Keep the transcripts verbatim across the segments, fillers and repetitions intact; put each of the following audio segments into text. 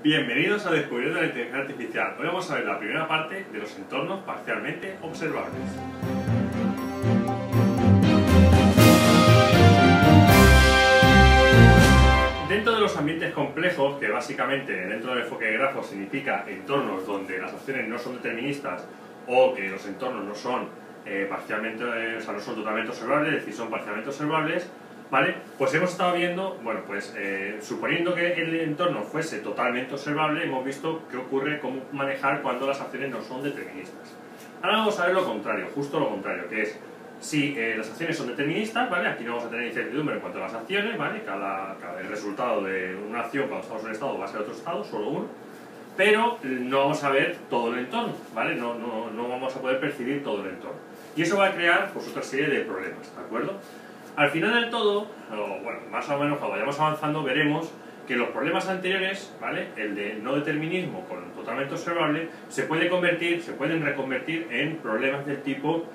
Bienvenidos a Descubriendo la Inteligencia Artificial. Hoy vamos a ver la primera parte de los entornos parcialmente observables. Dentro de los ambientes complejos, que básicamente dentro del enfoque de grafos significa entornos donde las acciones no son deterministas o que los entornos no son eh, parcialmente, eh, o sea, no son totalmente observables, es decir, son parcialmente observables, ¿vale? Pues hemos estado viendo, bueno, pues eh, suponiendo que el entorno fuese totalmente observable, hemos visto qué ocurre, cómo manejar cuando las acciones no son deterministas. Ahora vamos a ver lo contrario, justo lo contrario, que es si eh, las acciones son deterministas, ¿vale? Aquí no vamos a tener incertidumbre en cuanto a las acciones, ¿vale? Cada, cada, el resultado de una acción cuando estamos en un estado va a ser otro estado, solo uno, pero no vamos a ver todo el entorno, ¿vale? No, no, no vamos a poder percibir todo el entorno. Y eso va a crear pues, otra serie de problemas, ¿de acuerdo? Al final del todo, o bueno, más o menos cuando vayamos avanzando, veremos que los problemas anteriores, ¿vale? El de no determinismo con totalmente observable, se puede convertir, se pueden reconvertir en problemas del tipo,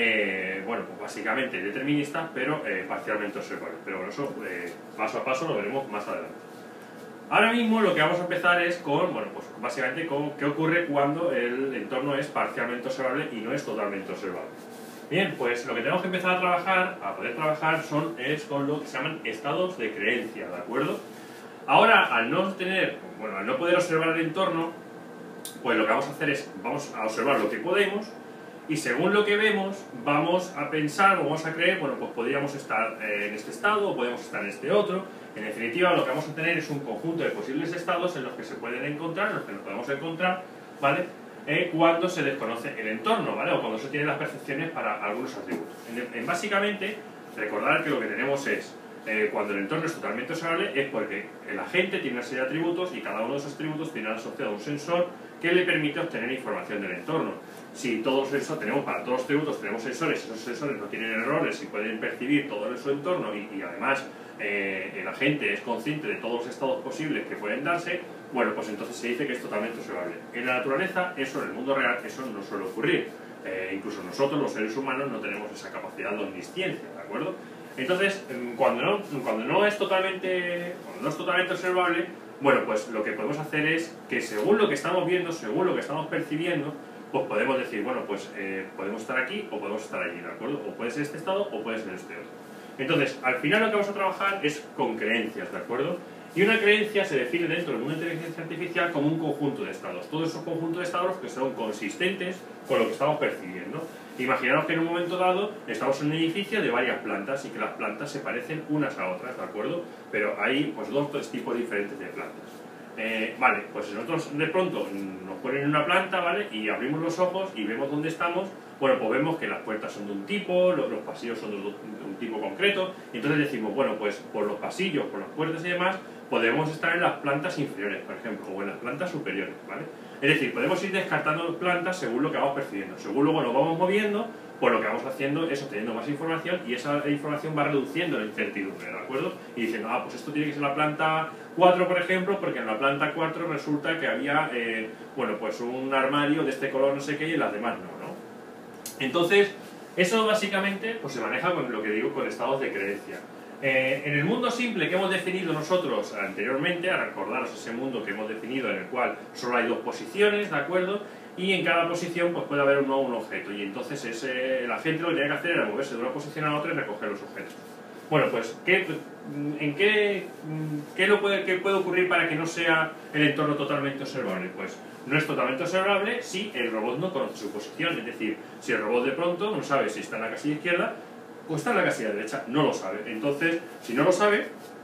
eh, bueno, pues básicamente deterministas, pero eh, parcialmente observables. Pero bueno, eso eh, paso a paso lo veremos más adelante. Ahora mismo lo que vamos a empezar es con, bueno, pues básicamente con qué ocurre cuando el entorno es parcialmente observable y no es totalmente observable. Bien, pues lo que tenemos que empezar a trabajar, a poder trabajar, son, es con lo que se llaman estados de creencia, ¿de acuerdo? Ahora, al no tener, bueno, al no poder observar el entorno, pues lo que vamos a hacer es, vamos a observar lo que podemos, y según lo que vemos, vamos a pensar, o vamos a creer, bueno, pues podríamos estar en este estado, o podríamos estar en este otro. En definitiva, lo que vamos a tener es un conjunto de posibles estados en los que se pueden encontrar, en los que nos podemos encontrar, ¿vale? Eh, cuando se desconoce el entorno, ¿vale? O cuando se tienen las percepciones para algunos atributos. En, en básicamente, recordar que lo que tenemos es, eh, cuando el entorno es totalmente observable, es porque el agente tiene una serie de atributos y cada uno de esos atributos tiene asociado un sensor que le permite obtener información del entorno. Si todos los sensores tenemos, para todos los atributos tenemos sensores, esos sensores no tienen errores y pueden percibir todo su entorno y, y además eh, el agente es consciente de todos los estados posibles que pueden darse, bueno, pues entonces se dice que es totalmente observable. En la naturaleza, eso, en el mundo real, eso no suele ocurrir. Eh, incluso nosotros, los seres humanos, no tenemos esa capacidad de omnisciencia, ¿de acuerdo? Entonces, cuando no, cuando no es totalmente, cuando no es totalmente observable, bueno, pues lo que podemos hacer es que según lo que estamos viendo, según lo que estamos percibiendo, pues podemos decir, bueno, pues eh, podemos estar aquí o podemos estar allí, ¿de acuerdo? O puede ser este estado o puede ser este otro. Entonces, al final lo que vamos a trabajar es con creencias, ¿de acuerdo? Y una creencia se define dentro del mundo de la inteligencia artificial como un conjunto de estados. Todos esos conjuntos de estados que son consistentes con lo que estamos percibiendo. Imaginaos que en un momento dado estamos en un edificio de varias plantas y que las plantas se parecen unas a otras, ¿de acuerdo? Pero hay pues dos tipos diferentes de plantas. Eh, vale, pues nosotros de pronto nos ponen en una planta, ¿vale? Y abrimos los ojos y vemos dónde estamos. Bueno, pues vemos que las puertas son de un tipo, los, los pasillos son de un tipo concreto, y entonces decimos, bueno, pues por los pasillos, por las puertas y demás, podemos estar en las plantas inferiores, por ejemplo, o en las plantas superiores, ¿vale? Es decir, podemos ir descartando plantas según lo que vamos percibiendo. Según luego nos vamos moviendo, pues lo que vamos haciendo es obteniendo más información y esa información va reduciendo la incertidumbre, ¿de acuerdo? Y diciendo, ah, pues esto tiene que ser la planta cuatro, por ejemplo, porque en la planta cuatro resulta que había, eh, bueno, pues un armario de este color no sé qué y en las demás no, ¿no? Entonces, eso básicamente pues se maneja con lo que digo, con estados de creencia. Eh, en el mundo simple que hemos definido nosotros anteriormente, a recordaros ese mundo que hemos definido en el cual solo hay dos posiciones, ¿de acuerdo? Y en cada posición pues puede haber uno un objeto, y entonces ese, el agente lo que tenía que hacer era moverse de una posición a otra y recoger los objetos. Bueno, pues, ¿qué, ¿en qué, qué, lo puede, qué puede ocurrir para que no sea el entorno totalmente observable? Pues no es totalmente observable si el robot no conoce su posición, es decir, si el robot de pronto no sabe si está en la casilla izquierda o está en la casilla derecha, no lo sabe. Entonces, si no lo sabe,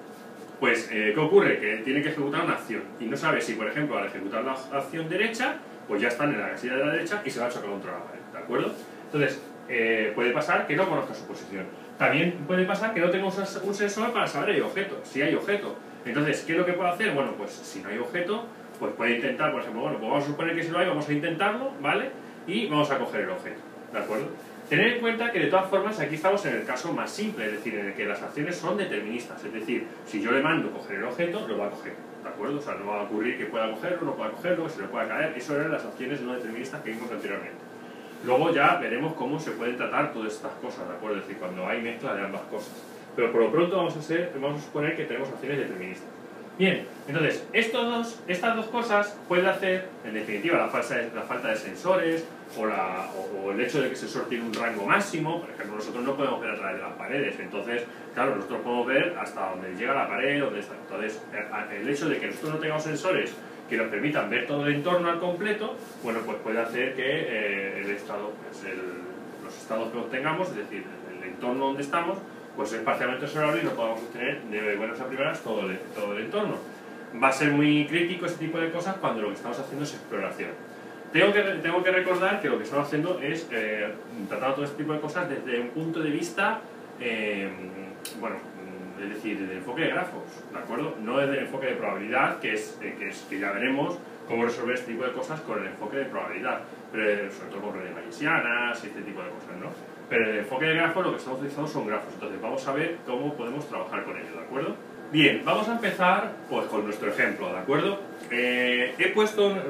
pues, eh, ¿qué ocurre? Que tiene que ejecutar una acción y no sabe si, por ejemplo, al ejecutar la acción derecha, pues ya están en la casilla de la derecha y se va a chocar contra la pared, ¿de acuerdo? Entonces, eh, puede pasar que no conozca su posición. También puede pasar que no tenga un sensor para saber si hay objeto, si hay objeto. Entonces, ¿qué es lo que puede hacer? Bueno, pues si no hay objeto, pues puede intentar, por ejemplo, bueno, pues vamos a suponer que si lo hay, vamos a intentarlo, ¿vale? Y vamos a coger el objeto, ¿de acuerdo? Tener en cuenta que de todas formas aquí estamos en el caso más simple, es decir, en el que las acciones son deterministas, es decir, si yo le mando coger el objeto, lo va a coger, ¿de acuerdo? O sea, no va a ocurrir que pueda cogerlo, no pueda cogerlo, que se le pueda caer, eso eran las acciones no deterministas que vimos anteriormente. Luego ya veremos cómo se pueden tratar todas estas cosas, ¿de acuerdo? Es decir, cuando hay mezcla de ambas cosas. Pero por lo pronto vamos a, ser, vamos a suponer que tenemos acciones deterministas. Bien, entonces, estos dos, estas dos cosas pueden hacer, en definitiva, la, falsa, la falta de sensores o, la, o, o el hecho de que el sensor tiene un rango máximo. Por ejemplo, nosotros no podemos ver a través de las paredes, entonces, claro, nosotros podemos ver hasta donde llega la pared, donde está. Entonces, el hecho de que nosotros no tengamos sensores que nos permitan ver todo el entorno al completo, bueno, pues puede hacer que eh, el estado, pues el, los estados que obtengamos, es decir, el, el entorno donde estamos, pues es parcialmente observable y no podamos obtener de buenas a primeras todo el, todo el entorno. Va a ser muy crítico este tipo de cosas cuando lo que estamos haciendo es exploración. Tengo que, tengo que recordar que lo que estamos haciendo es eh, tratar todo este tipo de cosas desde un punto de vista, eh, bueno, es decir, desde el enfoque de grafos, ¿de acuerdo? No desde el enfoque de probabilidad, que es, eh, que es que ya veremos cómo resolver este tipo de cosas con el enfoque de probabilidad, pero sobre todo con redes bayesianas y este tipo de cosas, ¿no? Pero en el enfoque de grafos lo que estamos utilizando son grafos, entonces vamos a ver cómo podemos trabajar con ellos, ¿de acuerdo? Bien, vamos a empezar pues con nuestro ejemplo, ¿de acuerdo? Eh, he puesto un,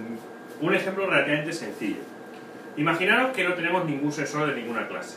un ejemplo relativamente sencillo. Imaginaros que no tenemos ningún sensor de ninguna clase.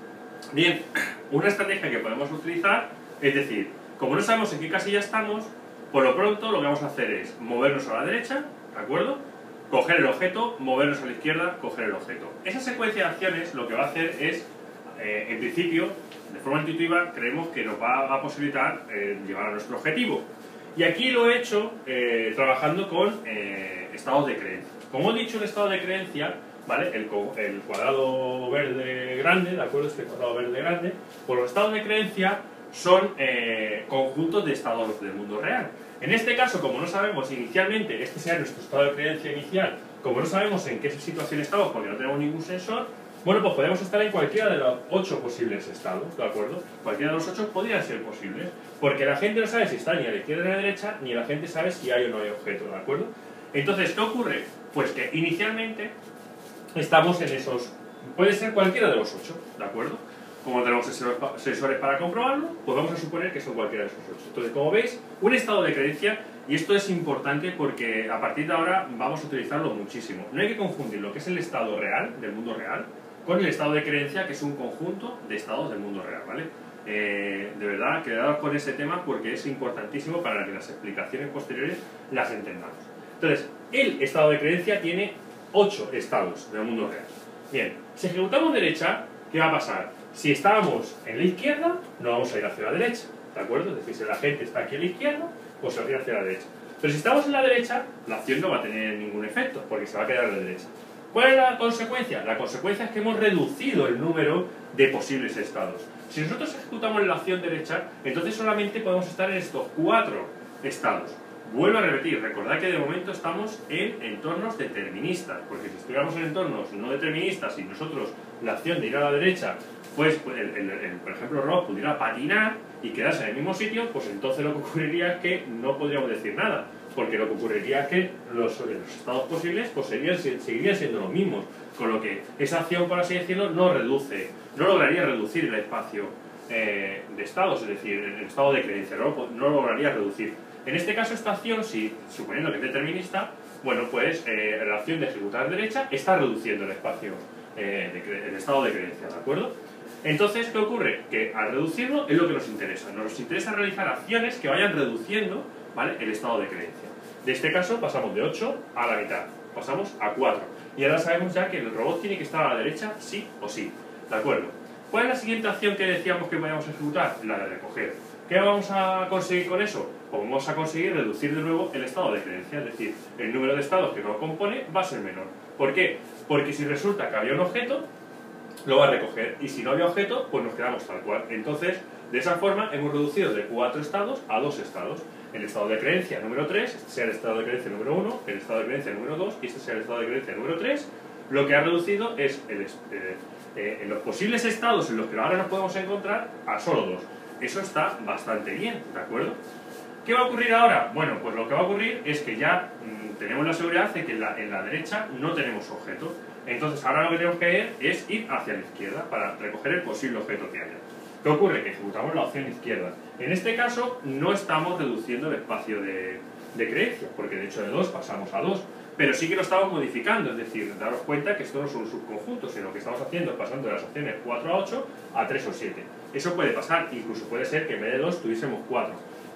Bien, una estrategia que podemos utilizar es decir, como no sabemos en qué casilla estamos, por lo pronto lo que vamos a hacer es movernos a la derecha, ¿de acuerdo? Coger el objeto, movernos a la izquierda, coger el objeto. Esa secuencia de acciones lo que va a hacer es, eh, en principio, de forma intuitiva, creemos que nos va a posibilitar eh, llegar a nuestro objetivo. Y aquí lo he hecho eh, trabajando con eh, estados de creencia. Como he dicho, el estado de creencia, ¿vale? El, el cuadrado verde grande, ¿de acuerdo? Este cuadrado verde grande, pues los estados de creencia son eh, conjuntos de estados del mundo real. En este caso, como no sabemos inicialmente, este sea nuestro estado de creencia inicial, como no sabemos en qué situación estamos porque no tenemos ningún sensor, bueno, pues podemos estar en cualquiera de los ocho posibles estados, ¿de acuerdo? Cualquiera de los ocho podría ser posible, porque la gente no sabe si está ni a la izquierda ni a la derecha, ni la gente sabe si hay o no hay objeto, ¿de acuerdo? Entonces, ¿qué ocurre? Pues que inicialmente estamos en esos... puede ser cualquiera de los ocho, ¿de acuerdo? Como tenemos sensores para comprobarlo, pues vamos a suponer que son cualquiera de esos ocho. Entonces, como veis, un estado de creencia, y esto es importante porque a partir de ahora vamos a utilizarlo muchísimo. No hay que confundir lo que es el estado real, del mundo real, con el estado de creencia, que es un conjunto de estados del mundo real, ¿vale? Eh, de verdad, quedaos con ese tema porque es importantísimo para que las explicaciones posteriores las entendamos. Entonces, el estado de creencia tiene ocho estados del mundo real. Bien, si ejecutamos derecha, ¿qué va a pasar? Si estábamos en la izquierda, no vamos a ir hacia la derecha, ¿de acuerdo? Es decir, si la gente está aquí a la izquierda, pues se va a ir hacia la derecha. Pero si estamos en la derecha, la acción no va a tener ningún efecto, porque se va a quedar a la derecha. ¿Cuál es la consecuencia? La consecuencia es que hemos reducido el número de posibles estados. Si nosotros ejecutamos la acción derecha, entonces solamente podemos estar en estos cuatro estados. Vuelvo a repetir, recordad que de momento estamos en entornos deterministas, porque si estuviéramos en entornos no deterministas y nosotros la acción de ir a la derecha, pues el, el, el, por ejemplo Rob pudiera patinar y quedarse en el mismo sitio, pues entonces lo que ocurriría es que no podríamos decir nada, porque lo que ocurriría es que los, los estados posibles pues serían, seguirían siendo los mismos, con lo que esa acción, por así decirlo, no reduce, no lograría reducir el espacio eh, de estados, es decir, el estado de creencia, no, no lograría reducir. En este caso, esta acción, si suponiendo que es determinista, bueno, pues eh, la acción de ejecutar derecha está reduciendo el espacio, eh, de, el estado de creencia, ¿de acuerdo? Entonces, ¿qué ocurre? Que al reducirlo es lo que nos interesa. Nos interesa realizar acciones que vayan reduciendo, ¿vale?, el estado de creencia. De este caso, pasamos de ocho a la mitad, pasamos a cuatro. Y ahora sabemos ya que el robot tiene que estar a la derecha sí o sí, ¿de acuerdo? ¿Cuál es la siguiente acción que decíamos que podíamos ejecutar? La de recoger. ¿Qué vamos a conseguir con eso? Pues vamos a conseguir reducir de nuevo el estado de creencia, es decir, el número de estados que lo compone va a ser menor. ¿Por qué? Porque si resulta que había un objeto, lo va a recoger, y si no había objeto, pues nos quedamos tal cual. Entonces, de esa forma hemos reducido de cuatro estados a dos estados. El estado de creencia número tres, este sea el estado de creencia número uno, el estado de creencia número dos y este sea el estado de creencia número tres. Lo que ha reducido es el, eh, eh, en los posibles estados en los que ahora nos podemos encontrar a solo dos. Eso está bastante bien, ¿de acuerdo? ¿Qué va a ocurrir ahora? Bueno, pues lo que va a ocurrir es que ya mmm, tenemos la seguridad de que en la, en la derecha no tenemos objeto. Entonces ahora lo que tenemos que ir es ir hacia la izquierda para recoger el posible objeto que haya. ¿Qué ocurre? Que ejecutamos la opción izquierda. En este caso no estamos reduciendo el espacio de, de creencia, porque de hecho de dos pasamos a dos, pero sí que lo estamos modificando, es decir, daros cuenta que esto no es un subconjunto, sino que estamos haciendo pasando de las opciones cuatro a ocho a tres o siete. Eso puede pasar, incluso puede ser que en vez de dos tuviésemos cuatro.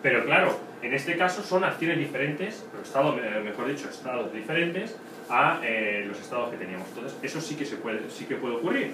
Pero claro, en este caso son acciones diferentes, estados, mejor dicho, estados diferentes a eh, los estados que teníamos. Entonces, eso sí que, se puede, sí que puede ocurrir.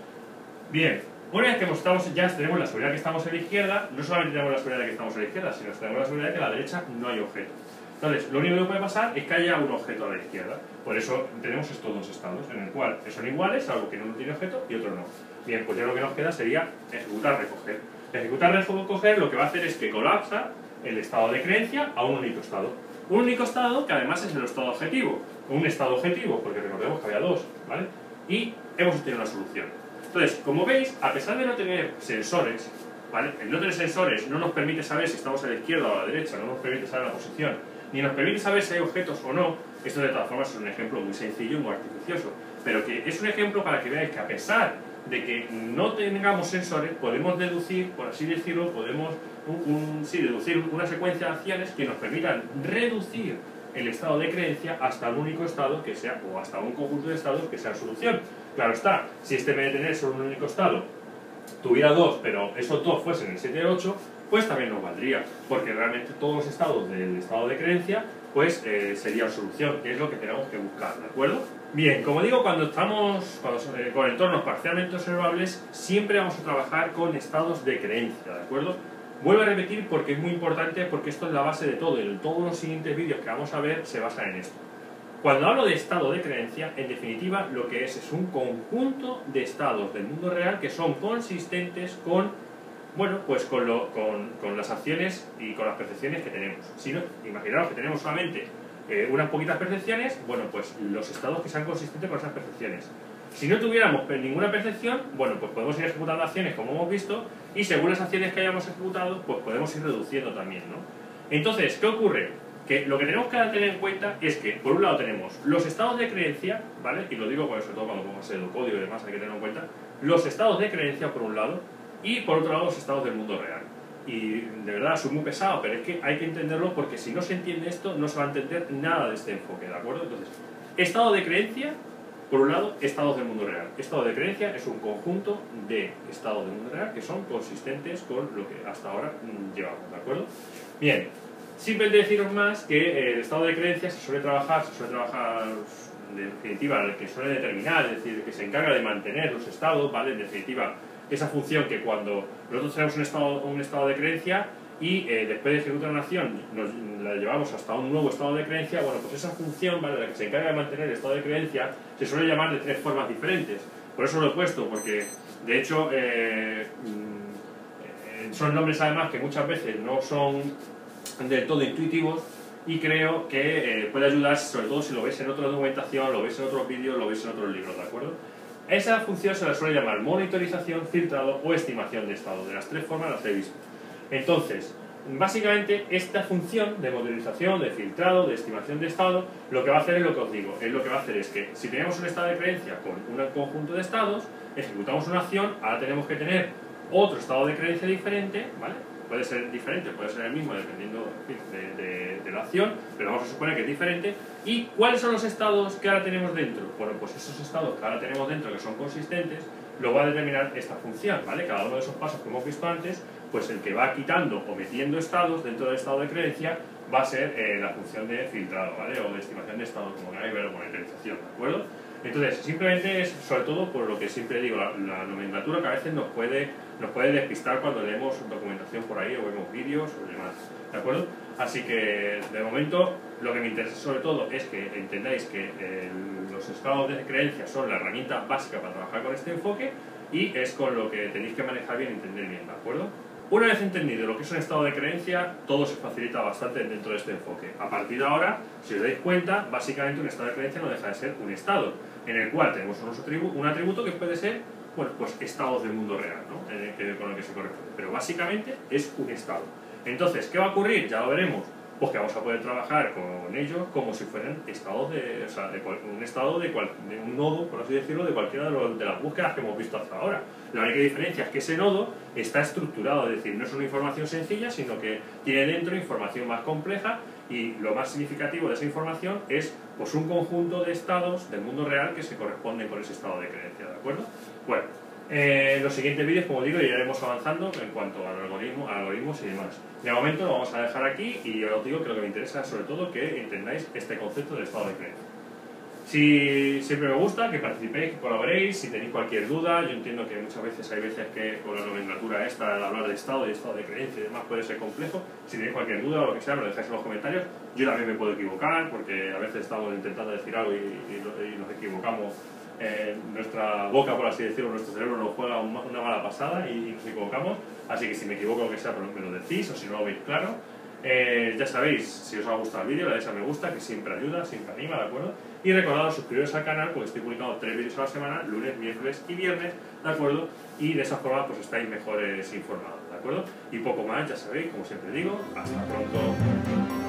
Bien, una vez que estamos, ya tenemos la seguridad que estamos a la izquierda, no solamente tenemos la seguridad de que estamos a la izquierda, sino que tenemos la seguridad de que a la derecha no hay objeto. Entonces, lo único que puede pasar es que haya un objeto a la izquierda. Por eso tenemos estos dos estados, en el cual son iguales, salvo que uno tiene objeto y otro no. Bien, pues ya lo que nos queda sería ejecutar recoger. Ejecutar recoger lo que va a hacer es que colapsa el estado de creencia a un único estado. Un único estado que además es el estado objetivo. Un estado objetivo, porque recordemos que había dos, ¿vale? Y hemos obtenido una solución. Entonces, como veis, a pesar de no tener sensores, ¿vale? El no tener sensores no nos permite saber si estamos a la izquierda o a la derecha, no nos permite saber la posición, ni nos permite saber si hay objetos o no. Esto de todas formas es un ejemplo muy sencillo y muy artificioso, pero que es un ejemplo para que veáis que a pesar de que no tengamos sensores, podemos deducir, por así decirlo, podemos un, un, sí, deducir una secuencia de acciones que nos permitan reducir el estado de creencia hasta un único estado que sea, o hasta un conjunto de estados que sea solución. Claro está, si este en vez de tener solo un único estado tuviera dos, pero esos dos fuesen el siete y el ocho, pues también nos valdría, porque realmente todos los estados del estado de creencia pues eh, sería solución, que es lo que tenemos que buscar, ¿de acuerdo? Bien, como digo, cuando estamos cuando, eh, con entornos parcialmente observables, siempre vamos a trabajar con estados de creencia, ¿de acuerdo? Vuelvo a repetir porque es muy importante, porque esto es la base de todo, y todos los siguientes vídeos que vamos a ver se basan en esto. Cuando hablo de estado de creencia, en definitiva, lo que es es un conjunto de estados del mundo real que son consistentes con, bueno, pues con, lo, con, con las acciones y con las percepciones que tenemos. Si no, imaginaos que tenemos solamente eh, unas poquitas percepciones, bueno, pues los estados que sean consistentes con esas percepciones. Si no tuviéramos ninguna percepción, bueno, pues podemos ir ejecutando acciones como hemos visto, y según las acciones que hayamos ejecutado, pues podemos ir reduciendo también, ¿no? Entonces, ¿qué ocurre? Que lo que tenemos que tener en cuenta es que, por un lado, tenemos los estados de creencia, ¿vale? Y lo digo pues, sobre todo cuando pongas el código y demás, hay que tenerlo en cuenta. Los estados de creencia, por un lado, y por otro lado, los estados del mundo real. Y de verdad, soy muy pesado, pero es que hay que entenderlo porque si no se entiende esto, no se va a entender nada de este enfoque, ¿de acuerdo? Entonces, estado de creencia, por un lado, estados del mundo real. Estado de creencia es un conjunto de estados del mundo real que son consistentes con lo que hasta ahora mmm, llevamos, ¿de acuerdo? Bien. Simplemente deciros más que el estado de creencia se suele trabajar, se suele trabajar en definitiva, el que suele determinar, es decir, el que se encarga de mantener los estados, ¿vale? En definitiva, esa función que cuando nosotros tenemos un estado, un estado de creencia y eh, después de ejecutar una acción nos la llevamos hasta un nuevo estado de creencia, bueno, pues esa función, ¿vale? La que se encarga de mantener el estado de creencia se suele llamar de tres formas diferentes. Por eso lo he puesto, porque de hecho eh, son nombres además que muchas veces no son del todo intuitivos y creo que eh, puede ayudar, sobre todo si lo veis en otra documentación, lo veis en otros vídeos, lo veis en otros libros, ¿de acuerdo? Esa función se la suele llamar monitorización, filtrado o estimación de estado. De las tres formas las he visto. Entonces, básicamente esta función de monitorización, de filtrado, de estimación de estado, lo que va a hacer es lo que os digo, es lo que va a hacer es que si tenemos un estado de creencia con un conjunto de estados, ejecutamos una acción, ahora tenemos que tener otro estado de creencia diferente, ¿vale? Puede ser diferente, puede ser el mismo dependiendo de, de, de la acción, pero vamos a suponer que es diferente. ¿Y cuáles son los estados que ahora tenemos dentro? Bueno, pues esos estados que ahora tenemos dentro, que son consistentes, lo va a determinar esta función, ¿vale? Cada uno de esos pasos que hemos visto antes, pues el que va quitando o metiendo estados dentro del estado de creencia va a ser eh, la función de filtrado, ¿vale? O de estimación de estado, como queráis ver, o monitorización, ¿de acuerdo? Entonces, simplemente es, sobre todo, por lo que siempre digo, la, la nomenclatura que a veces nos puede, nos puede despistar cuando leemos documentación por ahí o vemos vídeos o demás, ¿de acuerdo? Así que, de momento, lo que me interesa sobre todo es que entendáis que eh, los estados de creencia son la herramienta básica para trabajar con este enfoque y es con lo que tenéis que manejar bien y entender bien, ¿de acuerdo? Una vez entendido lo que es un estado de creencia, todo se facilita bastante dentro de este enfoque. A partir de ahora, si os dais cuenta, básicamente un estado de creencia no deja de ser un estado, en el cual tenemos un atributo que puede ser, bueno, pues estados del mundo real, ¿no? Con el que se corresponde. Pero básicamente es un estado. Entonces, ¿qué va a ocurrir? Ya lo veremos. Pues que vamos a poder trabajar con ellos como si fueran estados de, o sea, de cual, un estado de, cual, de un nodo, por así decirlo, de cualquiera de, los, de las búsquedas que hemos visto hasta ahora. La única diferencia es que ese nodo está estructurado, es decir, no es una información sencilla, sino que tiene dentro información más compleja y lo más significativo de esa información es pues un conjunto de estados del mundo real que se corresponden con ese estado de creencia, ¿de acuerdo? Bueno, Eh, los siguientes vídeos, como digo, iremos avanzando en cuanto al algoritmo, a algoritmos y demás. De momento lo vamos a dejar aquí y yo os digo que lo que me interesa sobre todo que entendáis este concepto del estado de creencia. Si siempre me gusta que participéis, que colaboréis, si tenéis cualquier duda, yo entiendo que muchas veces hay veces que con la nomenclatura esta, al hablar de estado y estado de creencia y demás puede ser complejo. Si tenéis cualquier duda o lo que sea, me lo dejáis en los comentarios. Yo también me puedo equivocar porque a veces estamos intentando decir algo y, y, y nos equivocamos. Eh, nuestra boca, por así decirlo, nuestro cerebro nos juega una mala pasada y nos equivocamos, así que si me equivoco o lo que sea, me lo decís, o si no lo veis claro. Eh, ya sabéis, si os ha gustado el vídeo, le dais a me gusta, que siempre ayuda, siempre anima, ¿de acuerdo? Y recordad suscribiros al canal, porque estoy publicando tres vídeos a la semana, lunes, miércoles y viernes, ¿de acuerdo? Y de esa forma pues estáis mejores informados, ¿de acuerdo? Y poco más, ya sabéis, como siempre digo, hasta pronto.